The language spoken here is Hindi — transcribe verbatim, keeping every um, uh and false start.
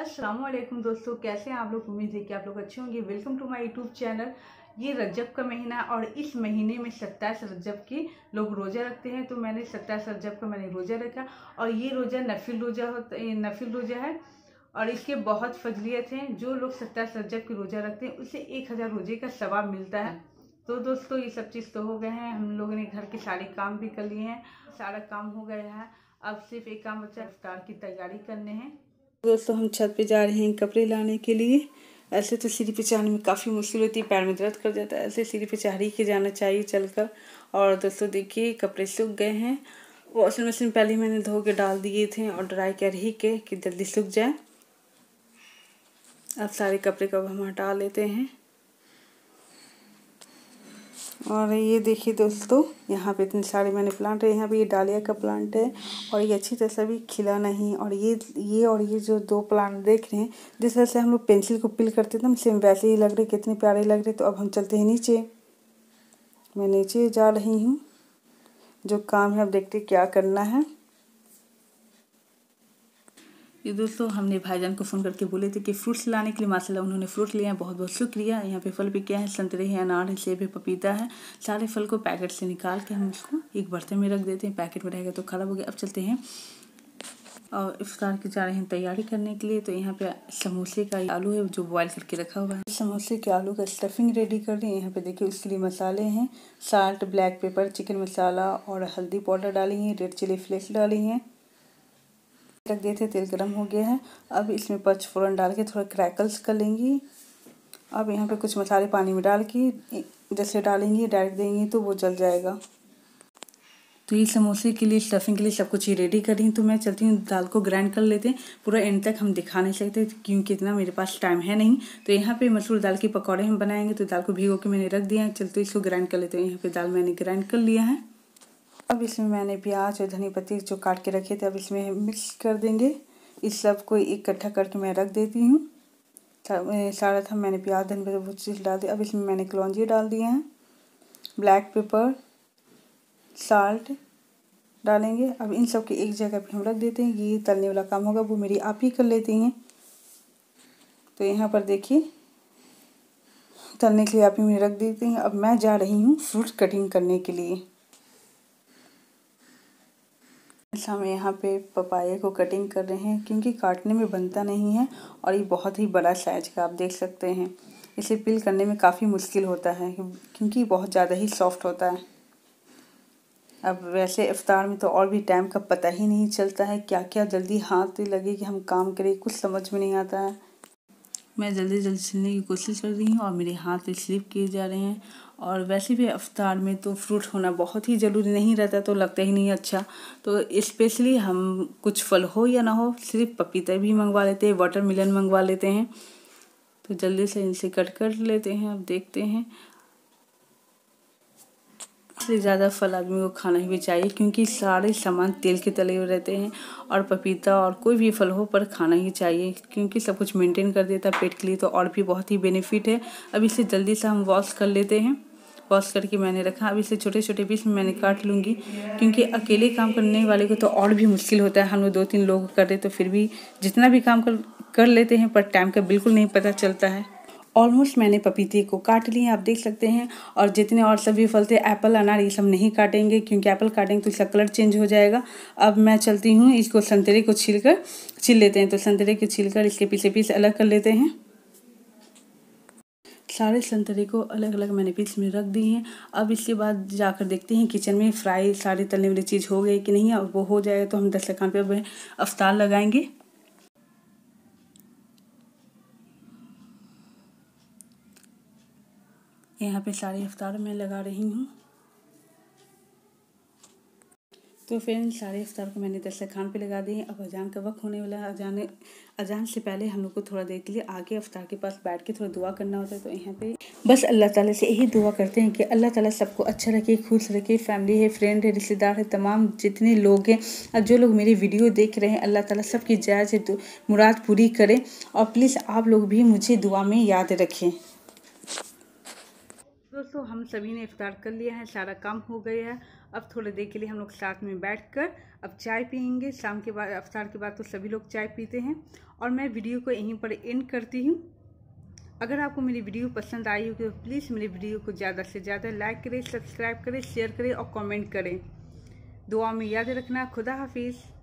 अस्सलाम वालेकुम दोस्तों, कैसे हैं आप लोग। उम्मीद है कि आप लोग अच्छे होंगे। Welcome to my YouTube channel. ये रजब का महीना है और इस महीने में सत्ताईस रजब की लोग रोज़ा रखते हैं। तो मैंने सत्ताईस रजब का मैंने रोज़ा रखा और ये रोज़ा नफिल रोज़ा होता है, नफिल रोज़ा है और इसके बहुत फजलियत हैं। जो लोग सत्ताईस रजब की रोज़ा रखते हैं उसे एक हज़ार रोज़े का सवाब मिलता है। तो दोस्तों ये सब चीज़ तो हो गए हैं, हम लोगों ने घर के सारे काम भी कर लिए हैं, सारा काम हो गया है। अब सिर्फ एक काम बचा, इफ्तार की तैयारी करने हैं। दोस्तों हम छत पे जा रहे हैं कपड़े लाने के लिए। ऐसे तो सीढ़ी पे चढ़ने में काफ़ी मुश्किल होती है, पैर में दर्द कर जाता है। ऐसे सीढ़ी पे चढ़ ही के जाना चाहिए चलकर। और दोस्तों देखिए कपड़े सूख गए हैं। वॉशिंग मशीन पहले मैंने धो के डाल दिए थे और ड्राई कर ही के कि जल्दी सूख जाए। अब सारे कपड़े को हम हटा लेते हैं। और ये देखिए दोस्तों, यहाँ पे इतने सारे मैंने प्लांट है। यहाँ पे ये डालिया का प्लांट है और ये अच्छी तरह से भी खिला नहीं। और ये ये और ये जो दो प्लांट देख रहे हैं, जिस तरह से हम लोग पेंसिल को पिल करते थे ना, सेम वैसे ही लग रहे, कितने प्यारे लग रहे। तो अब हम चलते हैं नीचे। मैं नीचे जा रही हूँ, जो काम है अब देखते क्या करना है। ये दोस्तों हमने भाईजान को फ़ोन करके बोले थे कि फ्रूट्स लाने के लिए, माशाल्लाह उन्होंने फ्रूट लिया है, बहुत बहुत शुक्रिया। यहाँ पे फल भी क्या है, संतरे हैं, अनार है, सेब है, पपीता है। सारे फल को पैकेट से निकाल के हम उसको एक बर्तन में रख देते हैं। पैकेट में रहेगा तो ख़राब हो गया। अब चलते हैं और इफ्तार की जा रहे हैं तैयारी करने के लिए। तो यहाँ पे समोसे का आलू है जो बॉयल करके रखा हुआ है। समोसे के आलू का स्टफिंग रेडी कर रही है। यहाँ पे देखिए उसके लिए मसाले हैं, salt, black pepper, chicken masala और हल्दी पाउडर डाली है, रेड चिली फ्लेक्स डाली हैं। रख दिए थे, तेल गरम हो गया है। अब इसमें पचफोरन डाल के थोड़ा क्रैकल्स कर लेंगी। अब यहाँ पे कुछ मसाले पानी में डाल के जैसे डालेंगी, डायरेक्ट देंगी तो वो जल जाएगा। तो ये समोसे के लिए, स्टफिंग के लिए सब कुछ ही रेडी कर रही हूँ। तो मैं चलती हूँ, दाल को ग्राइंड कर लेते हैं। पूरा एंड तक हम दिखा नहीं सकते क्योंकि इतना मेरे पास टाइम है नहीं। तो यहाँ पे मसूर दाल के पकौड़े हम बनाएंगे। तो दाल को भिगो के मैंने रख दिया है। चलते इसको ग्राइंड कर लेते हैं। यहाँ पे दाल मैंने ग्राइंड कर लिया है। अब इसमें मैंने प्याज और धनी पत्ती जो काट के रखे थे, अब इसमें मिक्स कर देंगे। इस सब को इकट्ठा करके मैं रख देती हूँ। सारा था मैंने प्याज, धनी पत्ती वो चीज़ डाल दिया। अब इसमें मैंने कलौंजी डाल दिए हैं, ब्लैक पेपर, साल्ट डालेंगे। अब इन सब के एक जगह पे हम रख देते हैं। ये तलने वाला काम होगा वो मेरी आप ही कर लेती हैं। तो यहाँ पर देखिए तलने के लिए आप ही मैं रख देती हैं। अब मैं जा रही हूँ फ्रूट कटिंग करने के लिए। हम यहाँ पे पपाया को कटिंग कर रहे हैं क्योंकि काटने में बनता नहीं है और ये बहुत ही बड़ा साइज का आप देख सकते हैं। इसे पील करने में काफ़ी मुश्किल होता है क्योंकि बहुत ज़्यादा ही सॉफ्ट होता है। अब वैसे इफ्तार में तो और भी टाइम का पता ही नहीं चलता है, क्या क्या जल्दी हाथ लगे कि हम काम करें, कुछ समझ में नहीं आता है। मैं जल्दी जल्दी सिलने की कोशिश कर रही हूँ और मेरे हाथ स्लिप किए जा रहे हैं। और वैसे भी इफ्तार में तो फ्रूट होना बहुत ही ज़रूरी नहीं रहता, तो लगता ही नहीं अच्छा। तो स्पेशली हम कुछ फल हो या ना हो, सिर्फ पपीता भी मंगवा लेते हैं, वाटरमेलन मंगवा लेते हैं। तो जल्दी से इनसे कट कर लेते हैं। अब देखते हैं, इससे ज़्यादा फल आदमी को खाना ही भी चाहिए क्योंकि सारे सामान तेल के तले हुए रहते हैं। और पपीता और कोई भी फल हो पर खाना ही चाहिए क्योंकि सब कुछ मेंटेन कर देता है पेट के लिए, तो और भी बहुत ही बेनिफिट है। अब इसे जल्दी से हम वॉश कर लेते हैं। वॉश करके मैंने रखा। अब इसे छोटे छोटे पीस में मैंने काट लूँगी क्योंकि अकेले काम करने वाले को तो और भी मुश्किल होता है। हम लोग दो तीन लोग कर रहे तो फिर भी जितना भी काम कर कर लेते हैं पर टाइम का बिल्कुल नहीं पता चलता है। ऑलमोस्ट मैंने पपीते को काट लिए, आप देख सकते हैं। और जितने और सभी फल थे, एप्पल, अनार, ये सब नहीं काटेंगे क्योंकि एप्पल काटेंगे तो इसका कलर चेंज हो जाएगा। अब मैं चलती हूँ, इसको संतरे को छील कर छील लेते हैं। तो संतरे को छील कर इसके पीछे पीस अलग कर लेते हैं। सारे संतरे को अलग अलग मैंने पीस में रख दिए हैं। अब इसके बाद जाकर देखते हैं किचन में फ्राई सारी तलने वाली चीज़ हो गई कि नहीं। अब वो हो जाएगा तो हम दस्तरखान पे अब अफ्तार लगाएंगे। यहाँ पे सारे इफ्तार मैं लगा रही हूँ। तो फ्रेंड्स सारे इफ्तार को मैंने दस्तरखान पे लगा दिए। अब अजान का वक्त होने वाला है। अजान अजान से पहले हम लोग को थोड़ा देर के लिए आके इफ्तार के पास बैठ के थोड़ा दुआ करना होता है। तो यहाँ पे बस अल्लाह ताला से यही दुआ करते हैं कि अल्लाह ताला सबको अच्छा रखे, खुश रखे। फैमिली है, फ्रेंड है, रिश्तेदार है, तमाम जितने लोग हैं और जो लोग मेरी वीडियो देख रहे हैं, अल्लाह ताला सबकी जायज़ मुराद पूरी करे। और प्लीज़ आप लोग भी मुझे दुआ में याद रखें। दोस्तों हम सभी ने इफ्तार कर लिया है, सारा काम हो गया है। अब थोड़ी देर के लिए हम लोग साथ में बैठकर अब चाय पियेंगे। शाम के बाद इफ्तार के बाद तो सभी लोग चाय पीते हैं। और मैं वीडियो को यहीं पर एंड करती हूँ। अगर आपको मेरी वीडियो पसंद आई हो तो प्लीज़ मेरी वीडियो को ज़्यादा से ज़्यादा लाइक करें, सब्सक्राइब करें, शेयर करें और कमेंट करें। दुआ में याद रखना। खुदा हाफिज़।